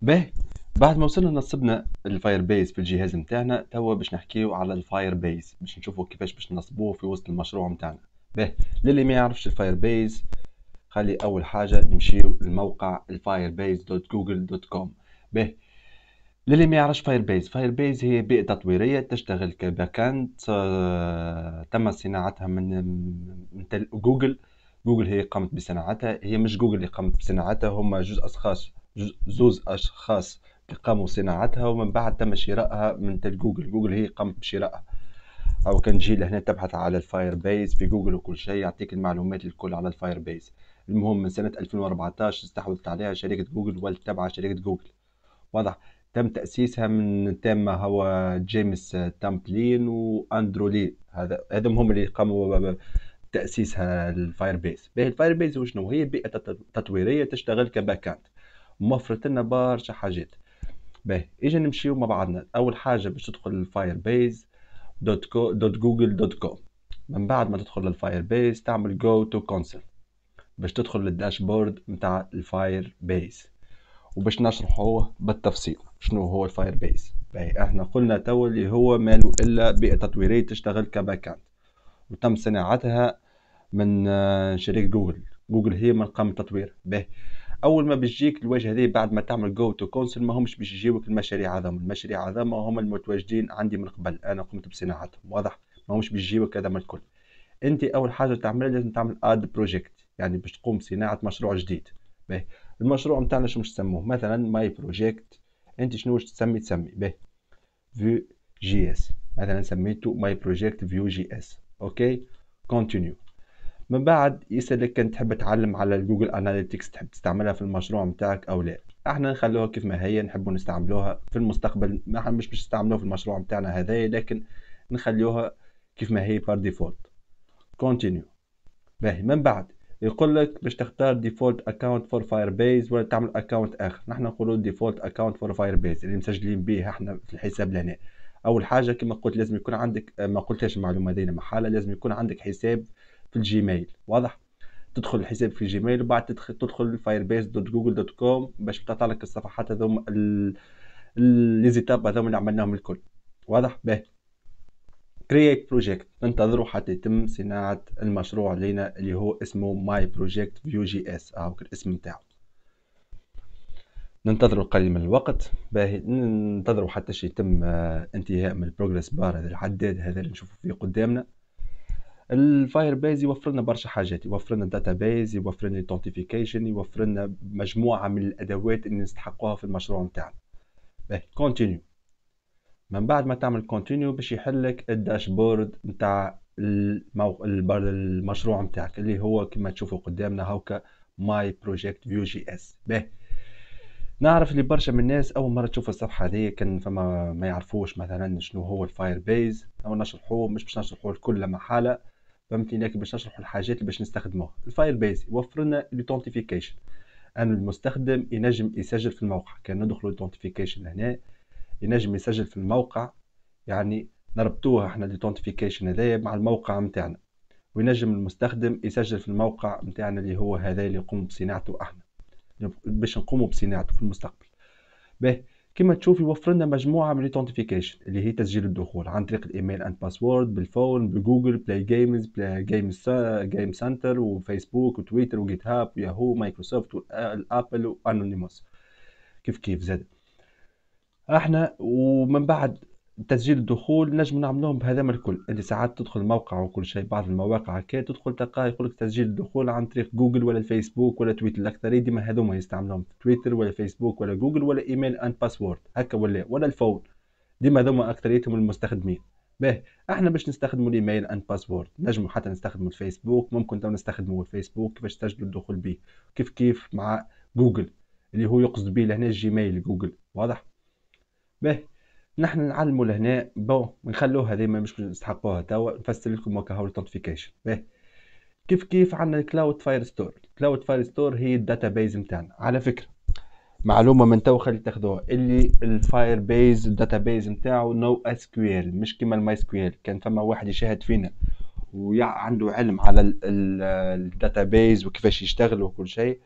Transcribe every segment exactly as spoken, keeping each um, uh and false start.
باهي. بعد ما وصلنا نصبنا الفاير بيز في الجهاز متاعنا، توا باش نحكيو على الفاير بيز باش نشوفوا كيفاش باش نصبوه في وسط المشروع متاعنا. باهي، للي ما يعرفش الفاير بيز، خلي اول حاجه نمشيو للموقع الفايربيز دوت جوجل دوت كوم. باهي، للي ما يعرفش فاير بيز، فاير بيز هي بيئه تطويريه تشتغل كباك اند، آه، تم صناعتها من من تل- جوجل. جوجل هي قامت بصناعتها، هي مش جوجل اللي قامت بصناعتها، هما جوز اشخاص، جوز زوز اشخاص اللي قاموا بصناعتها، ومن بعد تم شرائها من تل جوجل. جوجل هي قامت بشرائها. او كان تجي لهنا تبحث على الفاير بيز في جوجل وكل شيء يعطيك المعلومات الكل على الفاير بيز. المهم من سنة ألفين وأربعتاشر استحوذت عليها شركة جوجل والتابعة شركة جوجل. واضح. تم تأسيسها من تم هو جيمس تامبلين واندرولي، هذا هذم هم اللي قاموا بتأسيسها الفاير بيز. باهي، الفاير بيز وشنو هي؟ بيئة تط- تطويرية تشتغل كباك اند، موفرت لنا برشا حاجات. باهي، اجي نمشيو مع بعضنا. اول حاجة باش تدخل الفاير بيز دوت كو دوت جوجل دوت كوم. من بعد ما تدخل للفاير بيز تعمل جو تو كونسول باش تدخل للداشبورد متاع الفاير بيز. وباش نشرحوه بالتفصيل شنو هو الفاير بيز. باهي، احنا قلنا تو اللي هو ماله الا بيئة تطويرية تشتغل كباك اند، وتم صناعتها من آه، شركة جوجل. جوجل هي من قام التطوير. باهي، اول ما بيجيك الواجهه هذه بعد ما تعمل جو تو كونسول، ما همش باش يجيوك المشاريع هذوما. المشاريع هذوما هم المتواجدين عندي من قبل، انا قمت بصناعتهم. واضح. ما همش باش يجيوك هذا من الكل. انت اول حاجه تعملها لازم تعمل اد بروجكت، يعني باش تقوم بصناعه مشروع جديد. باهي، المشروع نتاعنا شنو باش نسموه؟ مثلا ماي بروجكت. انت شنو باش تسمي؟ تسمي باهي فيو جي اس. مثلا سميته ماي بروجكت فيو جي اس. اوكي، كونتينيو. من بعد يسألك كان تحب تعلم على الجوجل اناليتكس، تحب تستعملها في المشروع متاعك او لا. احنا نخلوها كيف ما هي، نحبوا نستعملوها في المستقبل. ما احنا مش باش نستعملوها في المشروع متاعنا هذايا، لكن نخليوها كيف ما هي بار ديفولت. كونتينيو. باهي، من بعد يقول لك باش تختار ديفولت اكونت فور فاير بيز ولا تعمل اكونت اخر. نحن نقولوا ديفولت اكونت فور فاير بيز اللي مسجلين به احنا في الحساب لهنا. اول حاجه كما قلت لازم يكون عندك، ما قلتهاش المعلومه دينا محاله، لازم يكون عندك حساب في الجيميل. واضح. تدخل الحساب في جيميل وبعد تدخل تدخل فايربيز دوت جوجل دوت كوم باش تطلع لك الصفحات هذوما لي زيتاب هذوما اللي عملناهم الكل. واضح. باهي، كرييت بروجكت. ننتظروا حتى يتم صناعة المشروع لينا اللي هو اسمه ماي بروجكت فيو جي اس، او الاسم نتاعو. ننتظروا قليل من الوقت. باهي، ننتظروا حتى شي يتم آه، انتهاء من البروجرس بار، هذا العداد هذا اللي نشوفه فيه قدامنا. الفاير بيز يوفر لنا برشا حاجات، يوفر لنا داتا بيز، يوفر لنا ايدنتيفيكيشن، يوفر لنا مجموعه من الادوات اللي نستحقوها في المشروع نتاعنا. باهي، كونتينيو. من بعد ما تعمل كونتينيو باش يحلك الداشبورد نتاع المو... البر- المشروع نتاعك اللي هو كما تشوفوا قدامنا هاكا ماي بروجكت فيو جي اس. باهي، نعرف اللي برشا من الناس اول مره تشوف الصفحه هذه كان فما ما يعرفوش مثلا شنو هو الفاير بيز. او نشرحوه، مش باش نشرحوه الكل محاله، فهمتني، لكن باش نشرحوا الحاجات اللي باش نستخدموها. الفاير بيز يوفر لنا الايدنتيفيكيشن، ان المستخدم ينجم يسجل في الموقع. كان ندخلوا الايدنتيفيكيشن هنا ينجم يسجل في الموقع، يعني نربطوها احنا الايدنتيفيكيشن هذايا مع الموقع نتاعنا، وينجم المستخدم يسجل في الموقع نتاعنا اللي هو هذا اللي يقوم بصناعته احنا، باش نقوموا بصناعته في المستقبل. باهي، كما تشوف يوفر لنا مجموعه من الايدنتيفيكيشن اللي هي تسجيل الدخول عن طريق الايميل اند باسورد، بالفون، بجوجل بلاي جيمز، بلاي جيمز جيم سنتر، وفيسبوك وتويتر وجيت هاب وياهو مايكروسوفت والابل وانونيموس. كيف كيف زاد احنا. ومن بعد تسجيل الدخول نجم نعملوهم بهذا الكل. انت ساعات تدخل الموقع وكل شيء، بعض المواقع هكا تدخل تلقاه يقول لك تسجيل الدخول عن طريق جوجل ولا الفيسبوك ولا تويتر. الاكثريه ديما هذوما يستعملوهم تويتر ولا فيسبوك ولا جوجل ولا ايميل اند باسورد هكا، ولا ولا الفون. ديما هذوما اكثريتهم المستخدمين. باهي، احنا باش نستخدموا الايميل اند باسورد نجموا حتى نستخدموا الفيسبوك. ممكن تو نستخدموا الفيسبوك باش تسجلوا الدخول به، كيف كيف مع جوجل اللي هو يقصد به لهنا الجيميل جوجل. واضح. باهي، نحن نعلموا لهنا بون نخلوها هذه ما مش نستحقوها توا، نفسر لكم وكا هو التنوتيفيكيشن. باهي، كيف كيف عندنا الكلاود فاير ستور. الكلاود فاير ستور هي الداتا بيز نتاعنا. على فكره، معلومه من تو خلي تاخذوها، اللي الفاير بيز الداتا بيز نتاعو نو اس كيو ال، مش كيما الماي سكيول. كان فما واحد يشاهد فينا وعنده علم على الداتا بيز وكيفاش يشتغل وكل شيء،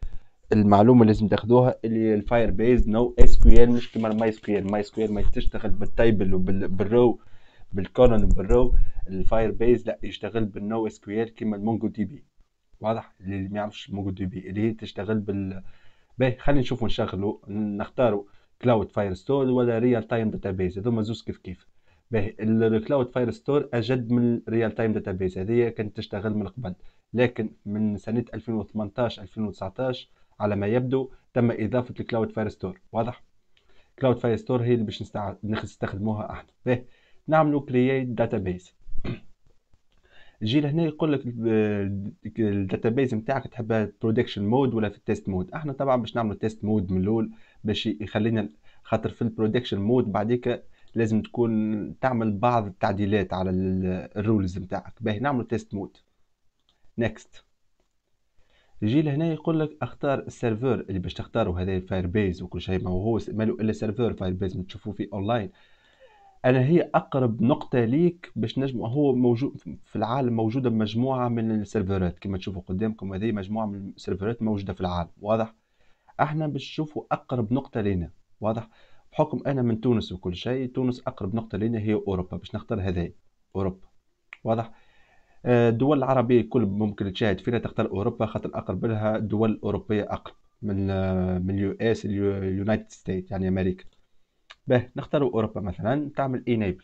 المعلومه اللي لازم تاخدوها اللي الفاير بيز نو اس كيو ال مش كيما الماي سكوير. ماي سكوير ما تشتغل بالتايبل وبالرو بالكولن وبالرو. الفاير بيز لا يشتغل بالنو اس كيو ال كيما المونجو دي بي. واضح اللي ما يعرفش مونجو دي بي اللي هي تشتغل بال. باهي خلينا نشوفوا نشغلوا نختاروا كلاود فاير ستور ولا ريال تايم داتابيز. هذوما زوز كيف كيف. باهي الكلاود فاير ستور اجد من الريال تايم داتابيز. هذه كانت تشتغل من قبل لكن من سنة ألفين وثمنطاش ألفين وتسعطاش على ما يبدو تم اضافة الكلاود فاير ستور. واضح كلاود فاير ستور هي اللي باش نستع... نستخدموها احنا. باهي نعملوا كرييت داتابيز. يجي لهنا يقول لك الداتابيز نتاعك تحبها برودكشن مود ولا في التيست مود. احنا طبعا باش نعملوا تيست مود من الاول باش يخلينا خاطر في البرودكشن مود بعديك لازم تكون تعمل بعض التعديلات على الرولز نتاعك. باهي نعملوا تيست مود. نيكست. يجي لهنا يقول لك اختار السيرفر اللي باش تختاره. هذا فاير بيز وكل شيء ما هو مالو الا سيرفر فاير بيز تشوفوه فيه اونلاين. انا هي اقرب نقطه ليك باش نجم هو موجود في العالم. موجوده مجموعه من السيرفرات كما تشوفوا قدامكم. هذه مجموعه من السيرفرات موجوده في العالم. واضح احنا باش نشوفوا اقرب نقطه لنا. واضح بحكم انا من تونس وكل شيء تونس اقرب نقطه لنا هي اوروبا باش نختار هذه اوروبا. واضح الدول العربيه كل ممكن تشاهد فينا تختار اوروبا خاطر اقرب لها دول اوروبيه اقرب من من اليو اس اليونايتد ستيت يعني امريكا. به نختار اوروبا مثلا تعمل انيبل.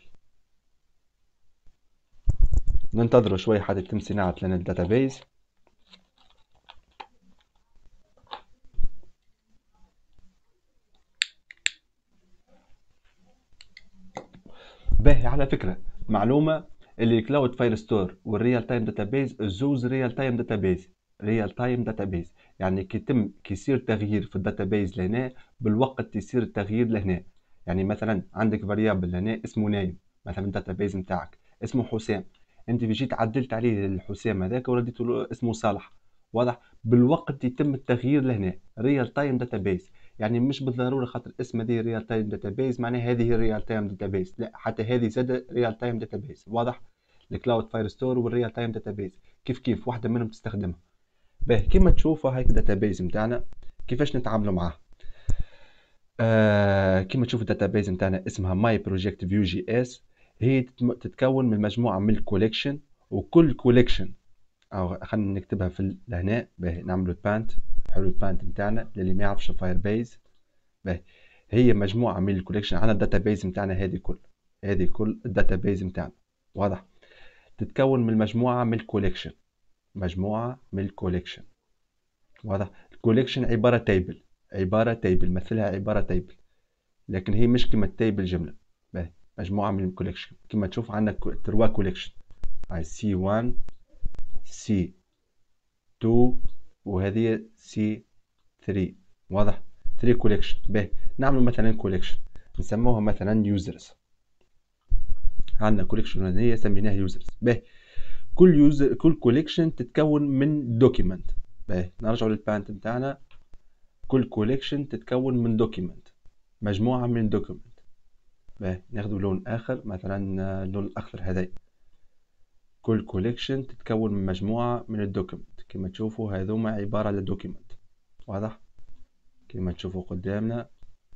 ننتظروا شوي حتى يتم صناعة لنا الداتابيز. باهي على فكرة معلومة اللي كلاود فاير ستور والريال تايم داتابيز الزوز ريال تايم داتابيز. ريال تايم داتابيز يعني كي يتم كي يصير تغيير في الداتابيز لهنا بالوقت يصير التغيير لهنا. يعني مثلا عندك فاريابل لهنا اسمه نايم مثلا الداتابيز نتاعك اسمه حسام. انت جيت عدلت عليه الحسام هذاك ورديته له اسمه صالح. واضح بالوقت يتم التغيير لهنا ريال تايم داتابيز. يعني مش بالضروره خاطر اسم هذه ريال تايم داتابيز معناها هذه ريال تايم داتابيز. لا حتى هذه زاد ريال تايم داتابيز. واضح الكلاود فاير ستور والريال تايم داتابيز كيف كيف واحده منهم تستخدمها. باهي كيما تشوفوا هيك الداتابيز نتاعنا كيفاش نتعاملوا معاه. آه كيما تشوفوا الداتابيز نتاعنا اسمها ماي بروجكت فيو جي اس. هي تتكون من مجموعه من الكوليكشن وكل كوليكشن او خلينا نكتبها في لهنا. باهي نعملوا البانت. حلو البانت نتاعنا للي ما يعرفش فاير بيز. باهي هي مجموعه من الكوليكشن على الداتابيز نتاعنا. هذه كل هذه كل الداتابيز نتاعنا. واضح تتكون من مجموعه من الكوليكشن. مجموعه من الكوليكشن. واضح الكوليكشن عباره تيبل. عباره تيبل مثلها عباره تيبل لكن هي مش كما التيبل جمله. باهي مجموعه من الكوليكشن كما تشوف عندنا تروا كوليكشن هاي سي واحد سي اثنين وهذه سي ثلاثة. واضح ثلاثة كوليكشن. باهي نعمل مثلا كوليكشن نسموها مثلا يوزرز. عندنا كوليكشن هذه سميناها يوزرز. باهي كل يوزر كل كوليكشن تتكون من دوكيمنت. باهي نرجعوا للبانت نتاعنا. كل كوليكشن تتكون من دوكيمنت مجموعه من دوكيمنت. باهي ناخذ لون اخر مثلا اللون الاخضر هذا. كل كوليكشن تتكون من مجموعه من الدوكيمنت كما تشوفوا هذوما عباره على دوكيمنت. واضح كما تشوفوا قدامنا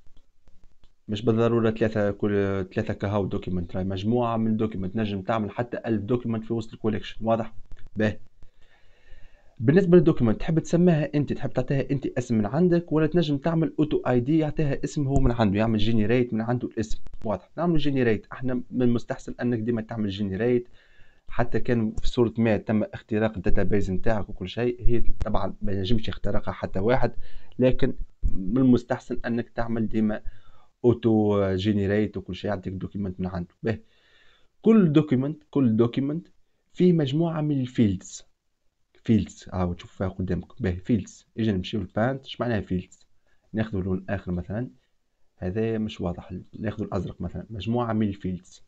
مش بالضرورة ثلاثة كل ثلاثة كهو دوكيمنت. راهي مجموعة من دوكيمنت نجم تعمل حتى ألف دوكيمنت في وسط الكوليكشن. واضح باهي بالنسبة للدوكيمنت تحب تسميها أنت تحب تعطيها أنت اسم من عندك ولا تنجم تعمل أوتو أي دي يعطيها اسم هو من عنده يعمل جينيريت من عنده الاسم. واضح نعمل جينيريت. احنا من المستحسن أنك ديما تعمل جينيريت حتى كان في صورة ما تم اختراق الداتابيز نتاعك وكل شيء. هي طبعا ما ينجمش يخترقها حتى واحد لكن من المستحسن أنك تعمل ديما اوتو جينيريت وكل شيء يعطيك دوكيمنت من عنده. باهي كل دوكيمنت كل دوكيمنت فيه مجموعه من الفيلدز. فيلدز ها تشوف فيها قدامك. باهي فيلدز اجي نمشيو للبانت. اش معناها فيلدز؟ ناخذ لون اخر مثلا هذا مش واضح. ناخذ الازرق مثلا مجموعه من الفيلدز.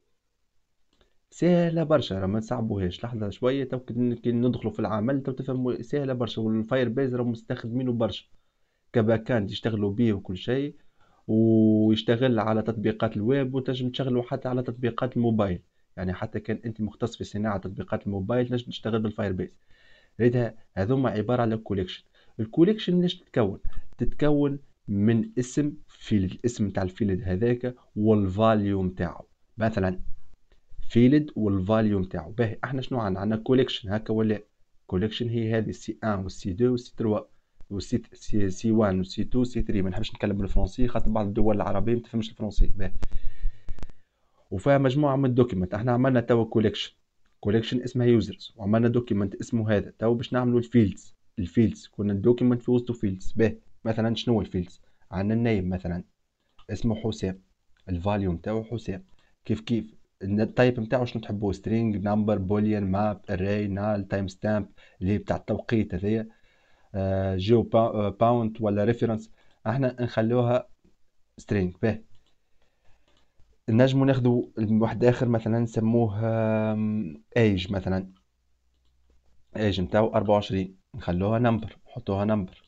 سهله برشا راه ما تصعبوهاش. لحظه شويه تو كي ندخلوا في العمل تو تفهموا سهله برشا. والفاير بيز راهم مستخدمينه برشا كباكاند يشتغلوا بيه وكل شيء ويشتغل على تطبيقات الويب وتنجم تشغله حتى على تطبيقات الموبايل. يعني حتى كان انت مختص في صناعه تطبيقات الموبايل تنجم تشتغل بالفاير بيز. ريتها هذوما عباره على كوليكشن. الكوليكشن ليش تتكون؟ تتكون من اسم فيلد، الاسم نتاع الفيلد هذاك والفاليو نتاعو. مثلا فيلد والفاليو نتاعو. باهي احنا شنو عندنا؟ عندنا كوليكشن هكا ولا؟ كوليكشن هي هذه سي واحد والسي اثنين والسي ثلاثة والسي سي سي واحد والسي اثنين والسي ثلاثة. ما نحبش نتكلم بالفرنسي خاطر بعض الدول العربيه ما تفهمش الفرنسي. باهي وفيها مجموعه من الدوكيمنت. احنا عملنا توا كوليكشن، كوليكشن اسمها يوزرز، وعملنا دوكيمنت اسمه هذا. توا باش نعملوا الفيلدز. الفيلدز كنا الدوكيمنت في وسطه فيلدز. باهي مثلا شنو الفيلدز؟ عندنا النيم مثلا اسمه حسام، الفاليو نتاعو حسام. كيف كيف التايب نتاعو شنو تحبوه؟ سترينج، نمبر، بوليان، ماب، اري، نال، تايم ستامب اللي هي بتاع التوقيت هذيا، آه جيو باونت ولا ريفرنس. احنا نخلوها سترينج. باهي نجمو ناخدو واحد اخر مثلا نسموه ايج مثلا، ايج نتاعو أربعة وعشرين نخلوها نمبر، نحطوها نمبر،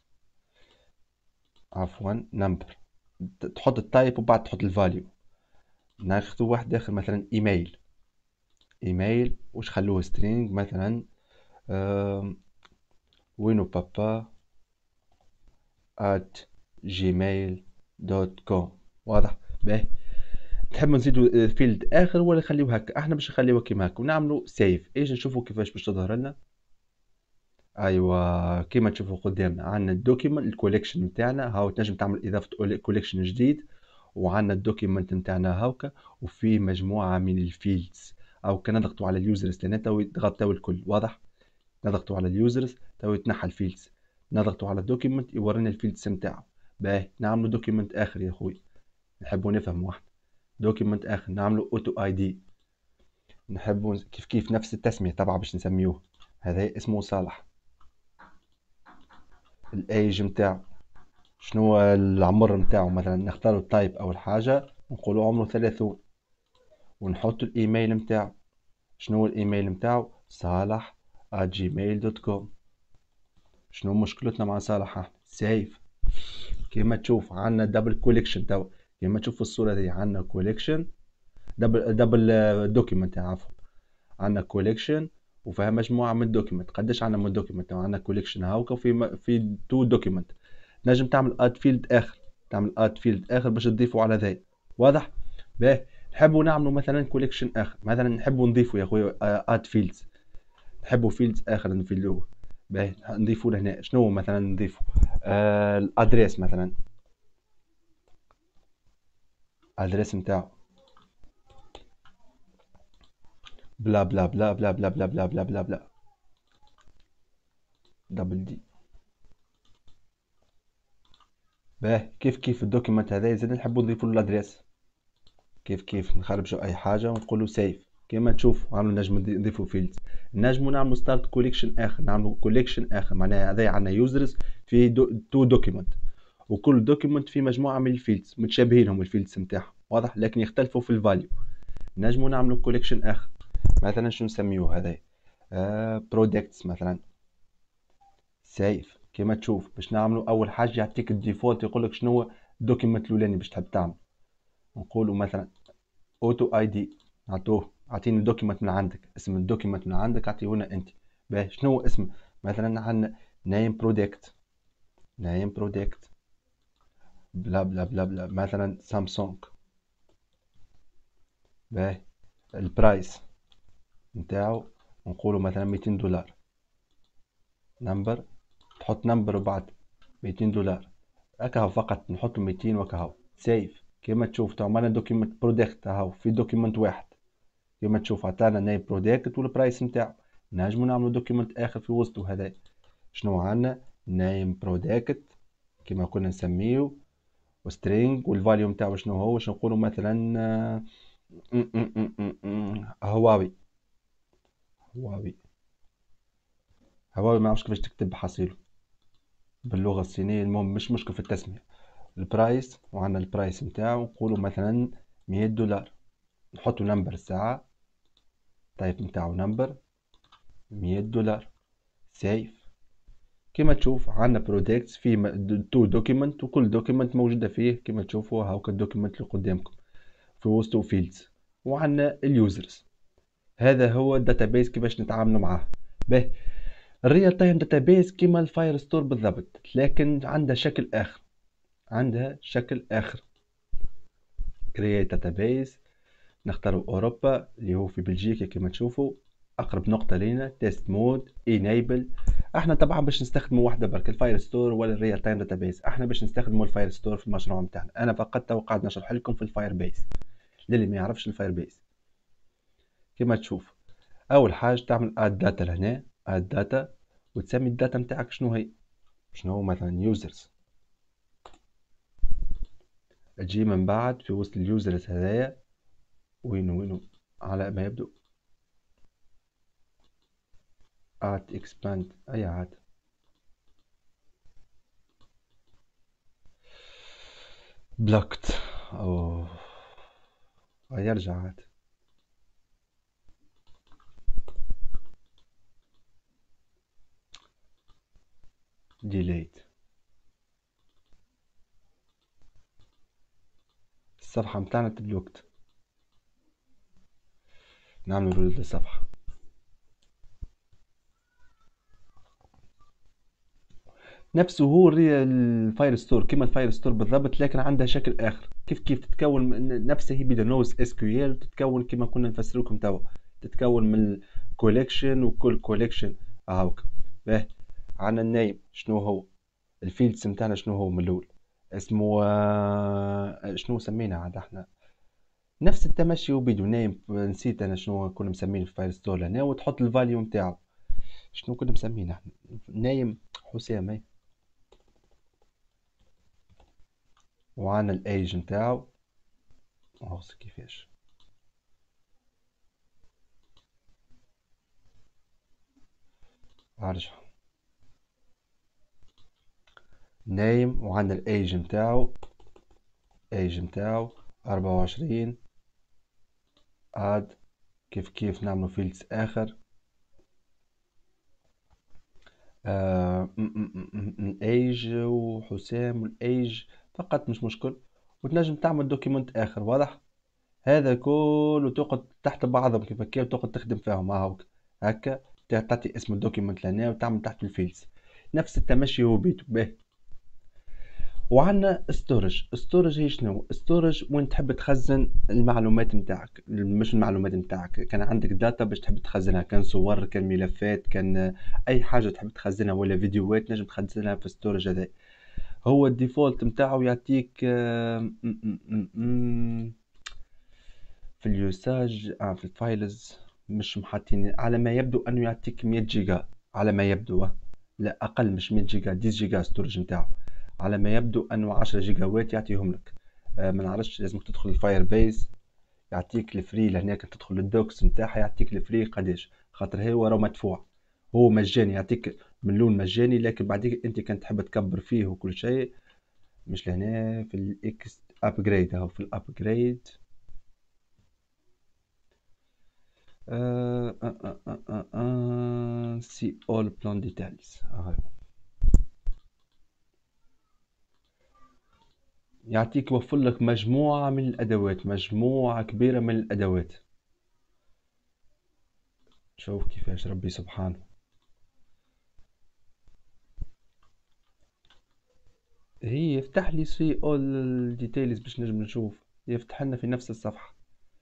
عفوا نمبر. تحط التايب وبعد تحط الفاليو. ناخدو واحد اخر مثلا ايميل، ايميل وش خلوه سترينج مثلا وينو بابا at gmail دوت كوم. واضح؟ باهي تحب نزيدو فيلد اخر ولا نخليوه هكا؟ احنا باش نخليوه كيما هكا ونعملو سيف. ايش نشوفو كيفاش باش تظهر لنا. ايوا كيما تشوفوا قدامنا عندنا الدوكيمنت الكوليكشن نتاعنا هاو. تنجم تعمل اضافه كوليكشن جديد، وعندنا الدوكيمنت نتاعنا هاوكا وفيه مجموعه من الفيلدز. او كان نضغطوا على اليوزرز لان تو يضغط تو الكل. واضح؟ نضغطوا على اليوزرز تو يتنحى الفيلدز، نضغطوا على الدوكيمنت يورينا الفيلدز نتاعو. باهي نعملوا دوكيمنت اخر يا خويا، نحبوا نفهم واحد دوكيمنت اخر نعملوا اوتو اي دي. نحبوا كيف كيف نفس التسميه طبعا باش نسميوه. هذا اسمه صالح. الايج نتاعو شنو هو؟ العمر نتاعو مثلا نختاروا التايب اول حاجه ونقولوا عمره ثلاثون، ونحط الايميل نتاعو. شنو هو الايميل نتاعو؟ صالح جيميل دوت كوم. شنو مشكلتنا مع صالح؟ احنا سيف. كيما تشوف عندنا دبل كوليكشن. تو كيما تشوف في الصوره دي عندنا كوليكشن دبل دبل دوكيمنت، عفوا عندنا كوليكشن وفيها مجموعه من الدوكيمنت. قداش عندنا من الدوكيمنت؟ عندنا كوليكشن هاوكا وفي في تو دوكيمنت. نجم تعمل اد فيلد اخر، تعمل اد فيلد اخر باش تضيفوا على ذا. واضح؟ باهي نحبوا نعملوا مثلا كوليكشن اخر، مثلا نحبوا نضيفوا يا خويا اد فيلدز، نحبوا فيلدز اخر نفيلوه. باهي نضيفوا لهنا. شنو مثلا نضيفوا؟ آه الادريس مثلا، الادريس نتاعو بلا بلا بلا بلا بلا بلا بلا بلا بلا بلا دبل دي. باهي كيف كيف الدوكيمنت هذا زاد نحبوا نضيفوا له الادريس. كيف كيف نخربشوا اي حاجه ونقولوا سيف. كيما تشوفوا عملوا نجم نضيفوا فيلدز. نجموا نعملوا ستارت كوليكشن اخر، نعملوا كوليكشن اخر معناها هذا عندنا يوزرز في دو تو دوكيمنت، وكل دوكيمنت فيه مجموعه من الفيلدز متشابهينهم الفيلدز نتاعهم. واضح؟ لكن يختلفوا في الفاليو. نجموا نعملوا كوليكشن اخر مثلا شو نسميوه هذا؟ آه برودكتس مثلا. سيف. كيما تشوف باش نعملوا اول حاجه يعطيك الديفولت يقول لك شنو هو الدوكيمنت الاولاني باش تحب تعمل. نقولوا مثلا اوتو اي دي، نعطوه اعطيني الدوكيمنت من عندك، اسم الدوكيمنت من عندك اعطيهولنا انت. باهي شنو هو اسم؟ مثلا عندنا نيم برودكت، نيم برودكت بلا بلا بلا بلا مثلا سامسونج. باهي البرايس نتاعو نقولوا مثلا ميتين دولار. نمبر، تحط نمبر وبعد ميتين دولار. هكا فقط نحط ميتين وكهو. سيف. كيما تشوف تو عملنا دوكيمنت برودكت اهو في دوكيمنت واحد. كيما تشوف عطانا نيم برودكت والبرايس نتاعو. نجمو نعملو دوكيمنت اخر في وسطو هذا. شنو عندنا؟ نيم برودكت كيما كنا نسميو وسترينج والفاليو نتاعو شنو هو؟ باش نقولو مثلا آه، م- م- م- م- م- هواوي. هواوي هواوي ما نعرفش كيفاش تكتب بحصيلو باللغة الصينية. المهم مش مشكل في التسمية. البرايس وعندنا البرايس نتاعو نقولو مثلا مية دولار. نحطو نمبر الساعة، تايب نتاعو نمبر مية دولار. سيف. كما تشوف عندنا برودكتس في تو دوكيمنت وكل دوكيمنت موجودة فيه كما تشوفوا هاوكا الدوكيمنت اللي قدامكم في وسطو فيلدز. وعندنا اليوزرز. هذا هو الداتابيس كيفاش نتعاملوا معاه. به الريال تايم داتابيز كيما الفاير ستور بالضبط، لكن عندها شكل اخر، عندها شكل اخر. كرييت داتابيز، نختاروا اوروبا اللي هو في بلجيكا كما تشوفوا، اقرب نقطه لينا. تيست مود انيبل. احنا طبعا باش نستخدموا واحده برك الفاير ستور ولا الريال تايم داتابيز، احنا باش نستخدموا الفاير ستور في المشروع نتاعنا. انا فقط تو قاعد نشرح لكم في الفاير بيز للي ما يعرفش الفاير بيز. كما تشوف اول حاجه تعمل اد داتا لهنا، اد داتا، وتسمي الداتا نتاعك شنو هي، شنو هو مثلا يوزرز. تجي من بعد في وسط اليوزرز هذايا، وينو وينو على ما يبدو ات اكسباند، اي عاد بلوكت او يرجع عاد. ديليت، الصفحة متاعنا تبلوكت، نعمل ريلود للصفحة. نفسه هو الفاير ستور كما الفاير ستور بالضبط، لكن عندها شكل اخر. كيف كيف تتكون من نفسها، هي بدونوز اس كيو ال، تتكون كما كنا نفسر لكم توا، تتكون من كوليكشن، وكل كوليكشن هاوك. باهي، عندنا النيم شنو هو، الفيلدز نتاعنا شنو هو من الاول، اسمه آه، شنو سمينا عاد احنا، نفس التمشي وبيدو نيم. نسيت انا شنو كنا مسمين في فاير ستور هنا، وتحط الفاليو نتاعو. شنو كنا مسمينه احنا، نايم حسام اهي. وعندنا الايج نتاعو، اهو كيفاش. ارجع نايم، وعندنا الايج نتاعو، ايج نتاعو أربعة وعشرين. اد، كيف كيف نعملو فيلدز اخر. آه الايج وحسام والايج فقط مش مشكل. وتنجم تعمل دوكيمنت اخر واضح. هذا كله تقعد تحت بعضهم كيف كيف تقعد تخدم فيهم هاوك هكا. تعطي اسم الدوكيمنت لنا وتعمل تحت الفيلز نفس التمشي هو بيتو به. وعندنا ستورج. ستورج هي شنو؟ ستورج وين تحب تخزن المعلومات نتاعك، مش المعلومات نتاعك، كان عندك داتا باش تحب تخزنها، كان صور، كان ملفات، كان اي حاجه تحب تخزنها ولا فيديوهات نجم تخزنها في ستورج. هذا هو الديفولت نتاعو، يعطيك آه، م- م- م- م- في اليوساج آه في الفايلز مش محاطين، على ما يبدو انه يعطيك مية جيجا، على ما يبدو آه. لا اقل، مش مية جيجا، عشرة جيجا ستورج نتاعو. على ما يبدو انه عشرة جيجاوات يعطيهم لك. آه ما نعرفش، لازم تدخل الفاير بيز يعطيك الفري لهناك، تدخل الدوكس نتاعها يعطيك الفري قداش، خاطر هو راه مدفوع، هو مجاني يعطيك من لون مجاني، لكن بعدين انت كان تحب تكبر فيه وكل شيء. مش لهنا في الاكس ابجريد، اهو في الابجريد. آه آه آه آه آه آه. see all plan details آه. يعطيك يوفر لك مجموعة من الأدوات، مجموعة كبيرة من الأدوات. شوف كيفاش ربي سبحانه. هي يفتح لي see all details باش نجم نشوف، يفتح لنا في نفس الصفحة.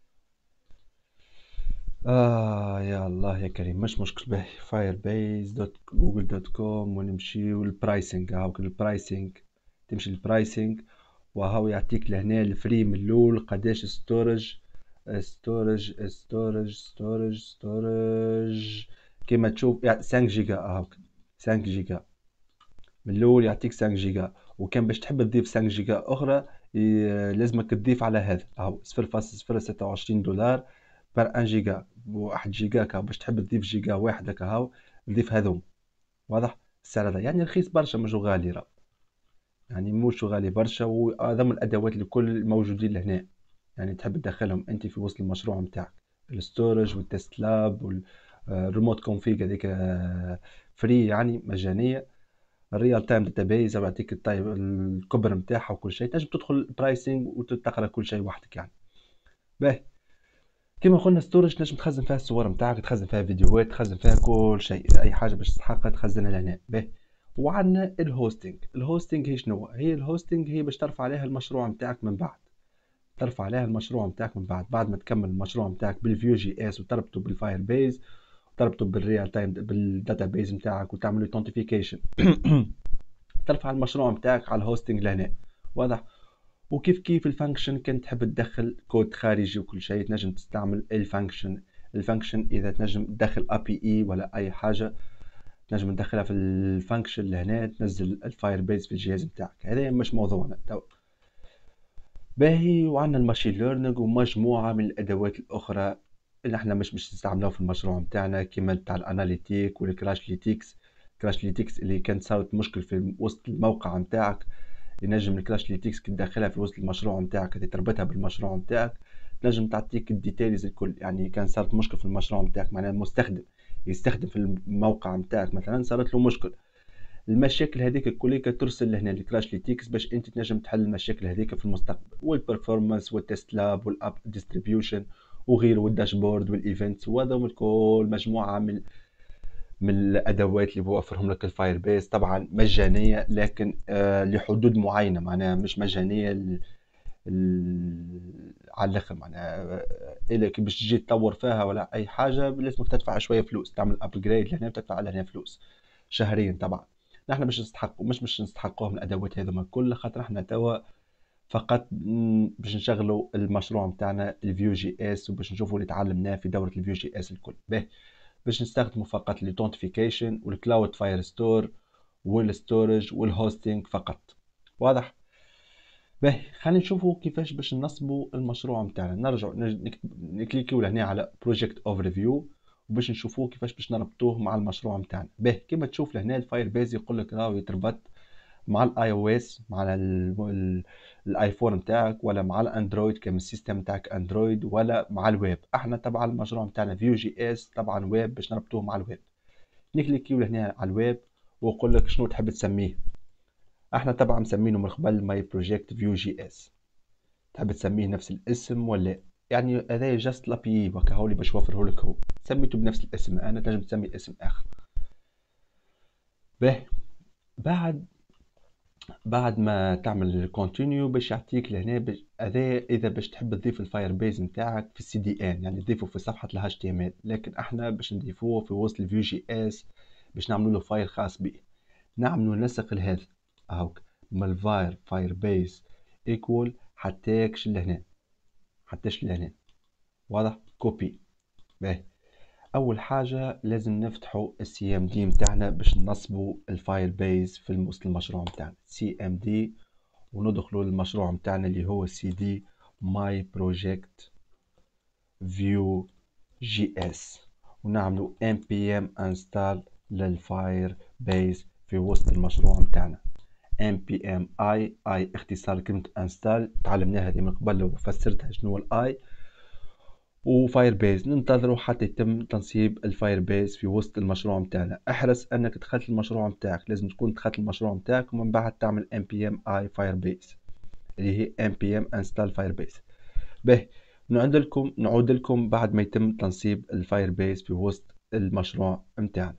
آه يا الله يا كريم، مش مشكل باهي. فاير بيز دوت جوجل دوت كوم، ونمشيو للبرايسنج. هاوك البرايسنج، تمشي للبرايسنج، وهاو يعطيك لهنا الفري من الاول قداش ستورج. ستورج ستورج ستورج ستورج كيما تشوف يعني خمسة جيجا. هاوك خمسة جيجا من الاول يعطيك خمسة جيجا. وكان باش تحب تضيف خمسة جيجا اخرى ي- لازمك تضيف على هذا اهو صفر فاصلة صفر ستة وعشرين دولار بر واحد جيجا. واحد جيجا كا باش تحب تضيف جيجا واحد هكا هاو تضيف هذوم. واضح السعر هذا يعني رخيص برشا، مش غالي راه، يعني موش غالي برشا. واعظم الادوات الكل موجودين لهنا، يعني تحب تدخلهم انت في وسط المشروع نتاعك. الستورج والتست لاب والريموت كونفيج هذيك فري يعني مجانيه. الريال تايم داتابيز يعطيك التايم الكبر نتاعها وكل شيء. تنجم تدخل برايسنج وتقرا كل شيء وحدك يعني. باهي، كما قلنا ستورج تنجم تخزن فيها الصور نتاعك، تخزن فيها فيديوهات، تخزن فيها كل شيء، اي حاجه باش تستحقها تخزنها لهنا. باهي، وعندنا الهوستنج. الهوستنج هي شنو هي؟ الهوستنج هي باش ترفع عليها المشروع نتاعك من بعد، ترفع عليها المشروع نتاعك من بعد بعد ما تكمل المشروع نتاعك بالفيو جي اس وتربطه بالفاير بيز، تربطه بالريال تايم بالداتا بيز نتاعك وتعمل اوثنتيفيكيشن ترفع المشروع نتاعك على الهوستنج لهنا. واضح؟ وكيف كيف الفانكشن كنت تحب تدخل كود خارجي وكل شيء تنجم تستعمل الفانكشن. الفانكشن اذا تنجم تدخل اي بي اي ولا اي حاجه تنجم تدخلها في الفانكشن لهنا تنزل الفاير بيز في الجهاز نتاعك. هذا مش موضوعنا تو. باهي، وعندنا الماشين ليرنينج ومجموعه من الادوات الاخرى اللي احنا مش مش نستعملوها في المشروع نتاعنا، كيما تاع الاناليتيك والكراش ليتيكس. كراش ليتيكس اللي كانت صارت مشكل في وسط الموقع نتاعك، ينجم الكراش ليتيكس كي تدخلها في وسط المشروع نتاعك كي تربطها بالمشروع نتاعك تنجم تعطيك الديتيلز الكل. يعني كان صارت مشكل في المشروع نتاعك، معناها المستخدم يستخدم في الموقع نتاعك مثلا صارت له مشكل، المشاكل هذيك الكلية ترسل لهنا الكراش ليتيكس باش انت تنجم تحل المشاكل هذيك في المستقبل. والبرفورمانس والتست لاب والاب ديستريبيوشن وغيره والداشبورد والايفنتس، وهذا الكل مجموعة من من الادوات اللي بوفرهم لك الفاير بيس. طبعا مجانيه لكن آه لحدود معينه، معناها مش مجانيه ل... ل... على الاخر، معناها آه، الا كي باش تجي تطور فيها ولا اي حاجه لازمك تدفع شويه فلوس، تعمل ابجريد لهنا بتدفع لهنا فلوس شهريا. طبعا نحن مش نستحق مش مش نستحقوهم الادوات هذوما كل خاطر احنا توا فقط م، باش نشغلوا المشروع نتاعنا الفيو جي اس وباش نشوفوا اللي تعلمناه في دوره الفيو جي اس الكل. باهي، باش نستخدموا فقط الاوثنتيفيكيشن والكلاود فاير ستور والستورج والهوستنج فقط. واضح؟ باهي، خلينا نشوفوا كيفاش باش ننصبوا المشروع نتاعنا. نرجع نكليكيو لهنا على بروجكت اوفر فيو وباش نشوفوا كيفاش باش نربطوه مع المشروع نتاعنا. باهي، كما تشوف لهنا الفاير بيز يقول لك راهو يتربط مع الاي او اس، مع الايفون نتاعك، ولا مع الاندرويد كما السيستم نتاعك اندرويد، ولا مع الويب. احنا تبع المشروع نتاعنا فيو جي اس طبعا ويب باش نربطوه مع الويب. نكليكيو لهنا على الويب ويقول لك شنو تحب تسميه. احنا طبعا مسمينه من قبل ماي بروجكت فيو جي اس. تحب تسميه نفس الاسم ولا؟ يعني هذا جاست لابي وكا هو اللي باش يوفره لك هو، سميته بنفس الاسم. انا تنجم تسمي اسم اخر. به، بعد بعد ما تعمل كونتينيو باش يعطيك لهنا هذا اذا باش تحب تضيف الفاير بيز نتاعك في السي دي ان، يعني تضيفه في صفحه الاتش تي ام ال. لكن احنا باش نضيفوه في وسط الفيو جي اس باش نعملوا له فايل خاص به. نعملوا نسق لهذا هاوك من الفاير فاير بيز ايكوال حتى كش لهنا حتى ش لهنا. واضح؟ كوبي. باهي، اول حاجه لازم نفتحوا السي ام دي نتاعنا باش ننصبوا الفاير بيز في وسط المشروع نتاعنا. سي ام دي وندخلوا للمشروع نتاعنا اللي هو سي دي ماي بروجكت فيو جي اس، ونعملوا npm install للفاير بيز في وسط المشروع نتاعنا. npm i i اختصار كلمة install، تعلمناها هذه من قبل وفسرتها شنو الاي. وفاير بيز ننتظروا حتى يتم تنصيب الفاير بيز في وسط المشروع نتاعنا. احرص انك دخلت المشروع نتاعك، لازم تكون دخلت المشروع نتاعك ومن بعد تعمل npm i firebase اللي هي npm install firebase. به، نعود لكم نعود لكم بعد ما يتم تنصيب الفاير بيز في وسط المشروع نتاعنا.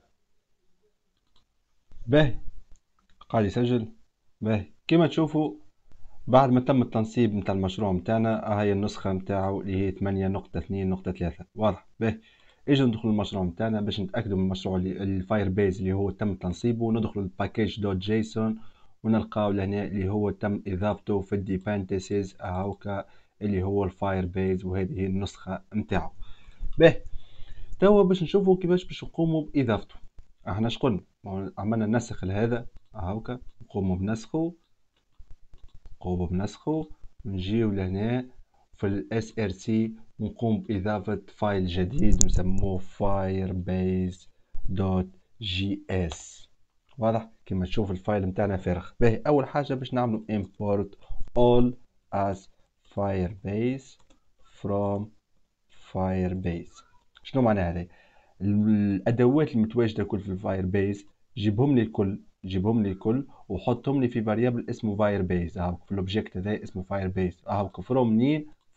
به، قاعد يسجل. به، كما تشوفوا بعد ما تم التنصيب نتاع المشروع نتاعنا هاي النسخة نتاعو اللي هي ثمانية نقطة اثنين نقطة ثلاثة. واضح؟ به، اجي ندخل المشروع نتاعنا باش نتأكدوا من المشروع اللي الفاير بيز اللي هو تم تنصيبه. ندخل الباكيج دوت جيسون ونلقاو لهنا اللي هو تم اضافته في الديبندنسز هاوكا اللي هو الفاير بيز، وهذه هي النسخة نتاعو. به، توا باش نشوفوا كيفاش باش نقوموا باضافته. احنا شقلنا عملنا نسخ لهذا هاوكا، نقوموا بنسخه نقوموا بنسخه ونجيو لهنا في الاس ار سي ونقوم باضافه فايل جديد نسموه firebase دوت جي اس. واضح؟ كما تشوف الفايل نتاعنا فارغ. باهي، اول حاجه باش نعملوا import all as firebase from firebase. شنو معنى هذا؟ الادوات المتواجده كل في الفاير بيز جيبهم لي الكل جيبهم لي الكل وحطهم لي في فاريبل اسمه فاير بيز. هاك في الاوبجيكت هذا اسمه فاير بيز. هاك فروم منين؟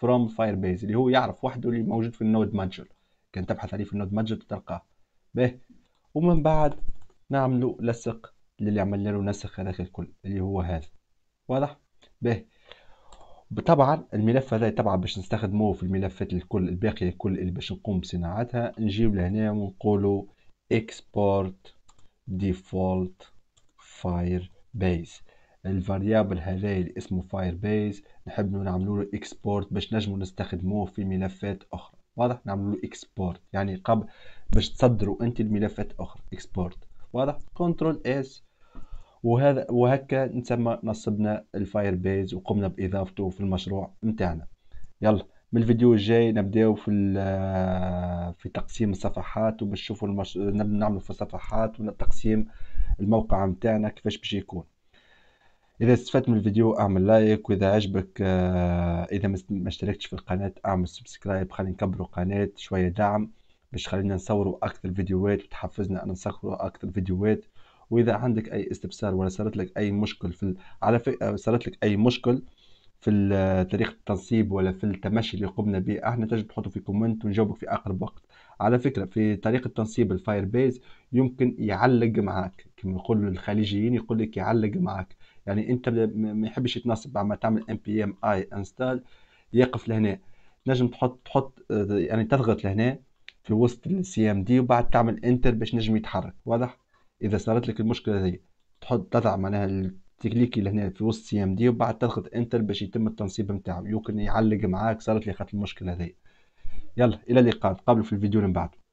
from Firebase اللي هو يعرف وحده اللي موجود في النود مانجر. كان تبحث عليه في النود مانجر تلقاه به. ومن بعد نعملوا لصق للي عملنا له نسخ هذاك الكل اللي هو هذا. واضح به. طبعا الملف هذا طبعا باش نستخدموه في الملفات الكل الباقيه الكل اللي باش نقوم بصناعتها، نجيب لهنا ونقولوا export default firebase. الفاريابل هذا اللي اسمه firebase نحب نعملوا له export باش نجموا نستخدموه في ملفات اخرى. واضح، نعملوا له export يعني قبل باش تصدروا انت الملفات اخرى export. واضح. كنترول اس. وهذا وهكا نسمى نصبنا الفاير بيز وقمنا باضافته في المشروع متاعنا. يلا من الفيديو الجاي نبداو في في تقسيم الصفحات وباش نشوفوا المش... نعملوا في الصفحات وتقسيم الموقع متاعنا كيفاش باش يكون. اذا استفدت من الفيديو اعمل لايك، واذا عجبك اذا ما اشتركتش في القناه اعمل سبسكرايب. خلينا نكبروا قناه شويه دعم باش خلينا نصوروا اكثر فيديوهات وتحفزنا ان نصوروا اكثر فيديوهات. واذا عندك اي استفسار ولا صارت لك اي مشكل في ال... على فكره صارت لك اي مشكل في طريقه التنصيب ولا في التمشي اللي قمنا به احنا، تجد تحطه في كومنت ونجاوبك في اقرب وقت. على فكره في طريقه تنصيب الفاير بيز يمكن يعلق معك كما يقولوا الخليجيين، يقول لك يعلق معك. يعني انت ما يحبش يتنصب عما تعمل ام بي ام اي انستال يقف لهنا. نجم تحط تحط يعني تضغط لهنا في وسط السي ام دي وبعد تعمل انتر باش نجم يتحرك. واضح. اذا صارت لك المشكله هذه تحط تضع معناها تكليكي لهنا في وسط سي ام دي وبعد تضغط انتر باش يتم التنصيب نتاعو، يمكن يعلق معاك. صارت لي خاطر المشكله هذه. يلا الى اللقاء، نتقابلوا في الفيديو اللي من بعد.